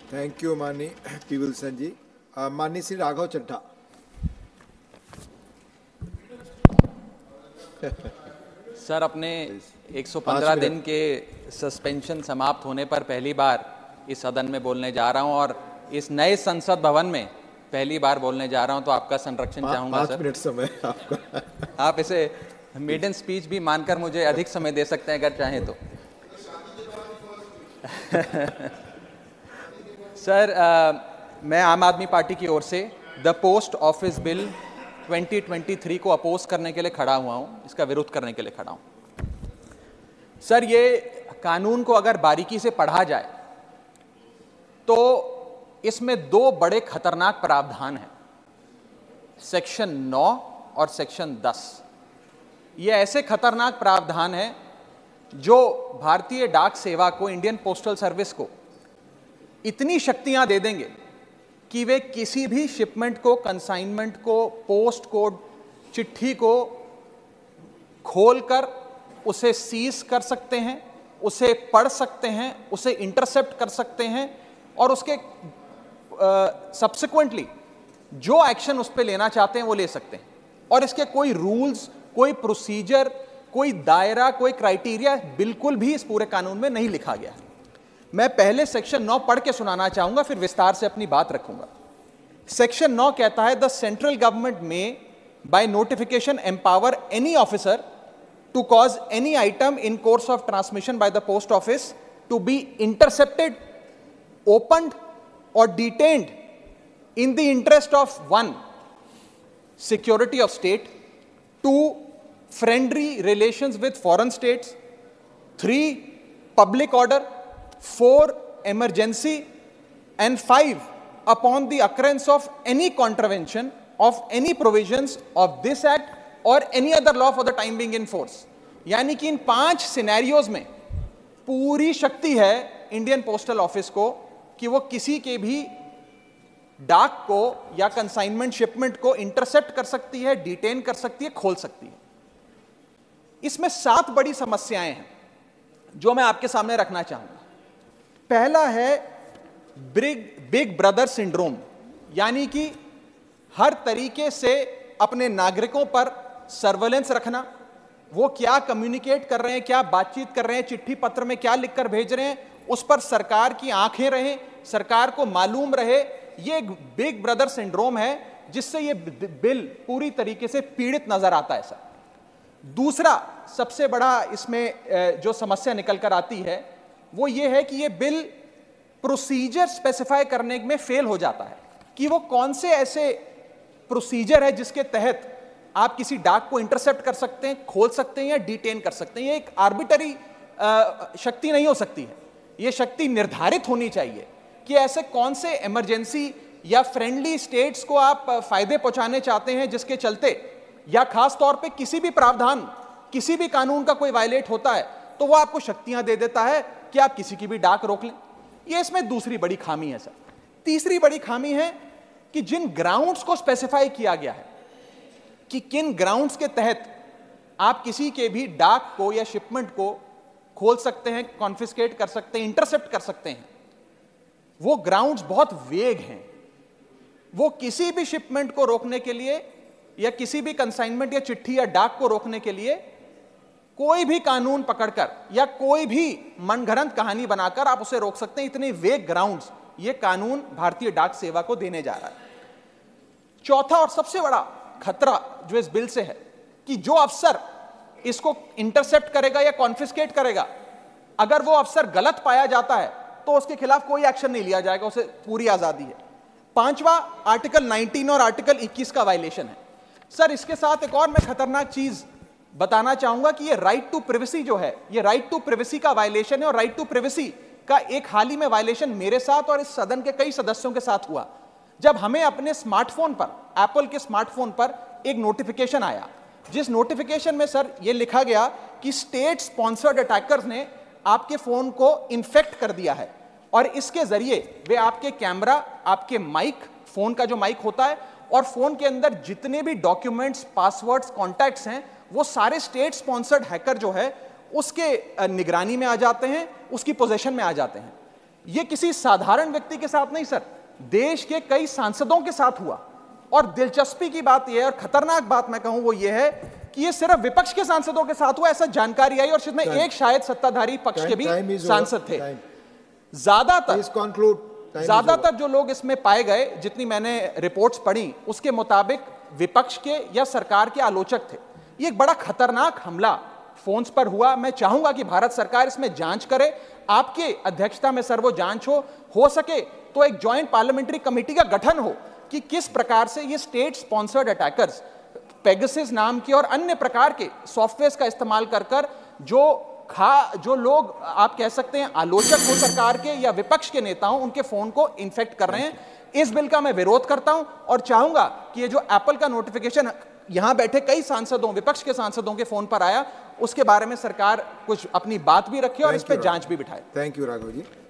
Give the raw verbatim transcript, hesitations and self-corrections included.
Thank you माननी P Wilson ji. माननी Shri Raghav Chadha. Sir, अपने एक सौ पंद्रह दिन के सस्पेंशन समाप्त होने पर पहली बार इस सदन में बोलने जा रहा हूं और इस नए संसद भवन में पहली बार बोलने जा रहा हूं, तो आपका संरक्षण चाहूंगा सर। पाँच मिनट समय आपका। आप इसे मेडन स्पीच भी मानकर मुझे अधिक समय दे सकते हैं अगर चाहें तो। सर, आ, मैं आम आदमी पार्टी की ओर से the post office bill twenty twenty three को अपोज करने के लिए खड़ा हुआ हूं, इसका विरोध करने के लिए खड़ा हूं। सर, ये कानून को अगर बारीकी से पढ़ा जाए तो इसमें दो बड़े खतरनाक प्रावधान हैं, सेक्शन नौ और सेक्शन दस। ये ऐसे खतरनाक प्रावधान हैं जो भारतीय डाक सेवा को, इंडियन पोस्टल सर्विस को इतनी शक्तियां दे देंगे कि वे किसी भी शिपमेंट को, कंसाइनमेंट को, पोस्ट को, चिट्ठी को खोलकर उसे सीज कर सकते हैं, उसे पढ़ सकते हैं, उसे इंटरसेप्ट कर सकते हैं और उसके सब्सिक्वेंटली uh, जो एक्शन उस पर लेना चाहते हैं वो ले सकते हैं। और इसके कोई रूल्स, कोई प्रोसीजर, कोई दायरा, कोई क्राइटेरिया बिल्कुल भी इस पूरे कानून में नहीं लिखा गया है। मैं पहले सेक्शन नौ पढ़ के सुनाना चाहूंगा, फिर विस्तार से अपनी बात रखूंगा। सेक्शन नौ कहता है, the central government may by notification empower any officer to cause any item in course of transmission by the post office to be intercepted, opened or detained in the interest of one, security of state, two, friendly relations with foreign states, three, public order, four, emergency, and five, upon the occurrence of any contravention of any provisions of this act or any other law for the time being in force। यानी कि इन पांच scenarios में पूरी शक्ति है Indian postal office को कि वो किसी के भी डाक को या कंसाइनमेंट शिपमेंट को इंटरसेप्ट कर सकती है, डिटेन कर सकती है, खोल सकती है। इसमें सात बड़ी समस्याएं हैं जो मैं आपके सामने रखना चाहूंगा। पहला है बिग बिग ब्रदर सिंड्रोम, यानी कि हर तरीके से अपने नागरिकों पर सर्वेलेंस रखना, वो क्या कम्युनिकेट कर रहे हैं, क्या बातचीत कर रहे हैं, चिट्ठी पत्र में क्या लिखकर भेज रहे हैं, उस पर सरकार की आंखें रहें, सरकार को मालूम रहे। ये एक बिग ब्रदर सिंड्रोम है जिससे ये बिल पूरी तरीके से पीड़ित नजर आता है सर। दूसरा सबसे बड़ा इसमें जो समस्या निकल कर आती है वो ये है कि ये बिल प्रोसीजर स्पेसिफाई करने में फेल हो जाता है कि वो कौन से ऐसे प्रोसीजर है जिसके तहत आप किसी डाक को इंटरसेप्ट कर सकते हैं, खोल सकते हैं या डिटेन कर सकते हैं। ये एक आर्बिटरी शक्ति नहीं हो सकती है, ये शक्ति निर्धारित होनी चाहिए कि ऐसे कौन से इमरजेंसी या फ्रेंडली स्टेट्स को आप फायदे पहुंचाने चाहते हैं जिसके चलते, या खास तौर पे किसी भी प्रावधान, किसी भी कानून का कोई वायलेट होता है तो वो आपको शक्तियां दे देता है कि आप किसी की भी डाक रोक लें। ये इसमें दूसरी बड़ी खामी है सर। तीसरी बड़ी खामी है कि जिन ग्राउंड्स को स्पेसिफाई किया गया है कि किन ग्राउंड्स के तहत आप किसी के भी डाक को या शिपमेंट को खोल सकते हैं, कॉन्फिस्केट कर सकते हैं, इंटरसेप्ट कर सकते हैं, वो ग्राउंड्स बहुत वेग हैं। वो किसी भी शिपमेंट को रोकने के लिए या किसी भी कंसाइनमेंट या चिट्ठी या डाक को रोकने के लिए कोई भी कानून पकड़कर या कोई भी मनगढ़ंत कहानी बनाकर आप उसे रोक सकते हैं। इतने वेग ग्राउंड्स ये कानून भारतीय डाक सेवा को देने जा रहा है। चौथा और सबसे बड़ा खतरा जो इस बिल से है कि जो अफसर इसको इंटरसेप्ट करेगा या कॉन्फिस्केट करेगा, अगर वो अफसर गलत पाया जाता है तो उसके खिलाफ कोई एक्शन नहीं लिया जाएगा, उसे पूरी आजादी है। पांचवा, आर्टिकल नाइनटीन और आर्टिकल इक्कीस का वायलेशन है सर। इसके साथ एक और मैं खतरनाक चीज बताना चाहूंगा कि ये राइट टू प्रिवेसी जो है, ये राइट टू प्रिवेसी का वायलेशन है। और राइट टू प्रिवेसी का एक हाल ही में वायलेशन मेरे साथ और इस सदन के कई सदस्यों के साथ हुआ, जब हमें अपने स्मार्टफोन पर, एप्पल के स्मार्टफोन पर एक नोटिफिकेशन आया, जिस नोटिफिकेशन में सर ये लिखा गया कि स्टेट स्पॉन्सर्ड अटैकर्स ने आपके फोन को इन्फेक्ट कर दिया है और इसके जरिए वे आपके कैमरा, आपके माइक, फोन का जो माइक होता है और फोन के अंदर जितने भी डॉक्यूमेंट्स, पासवर्ड्स, कॉन्टैक्ट्स हैं, वो सारे स्टेट स्पॉन्सर्ड हैकर जो है उसके निगरानी में आ जाते हैं, उसकी पोजीशन में आ जाते हैं। ये किसी साधारण व्यक्ति के साथ नहीं सर, देश के कई सांसदों के साथ हुआ। और दिलचस्पी की बात यह है, और खतरनाक बात मैं कहूं वो ये है कि ये सिर्फ विपक्ष के सांसदों के साथ हुआ, ऐसा जानकारी आई, और जिसमें एक शायद सत्ताधारी पक्ष के भी सांसद थे। ज्यादातर ज्यादातर जो लोग इसमें पाए गए, जितनी मैंने रिपोर्ट्स पढ़ी, उसके मुताबिक विपक्ष के या सरकार के आलोचक थे। ये एक बड़ा खतरनाक हमला फोन्स पर हुआ। मैं चाहूंगा कि भारत सरकार इसमें जांच करे, आपके अध्यक्षता में सर वो जांच हो हो सके तो एक ज्वाइंट पार्लियामेंट्री कमेटी का गठन हो कि किस प्रकार से ये स्टेट स्पॉन्सर्ड अटैकर्स पेगासस नाम के और अन्य प्रकार के सॉफ्टवेयर का इस्तेमाल कर कर जो खा जो लोग आप कह सकते हैं आलोचक हो सरकार के या विपक्ष के नेता हो, उनके फोन को इन्फेक्ट कर रहे हैं। इस बिल का मैं विरोध करता हूं और चाहूंगा कि ये जो एप्पल का नोटिफिकेशन यहां बैठे कई सांसदों, विपक्ष के सांसदों के फोन पर आया, उसके बारे में सरकार कुछ अपनी बात भी रखे और इस पर जांच भी बिठाए। Thank you Raghav ji.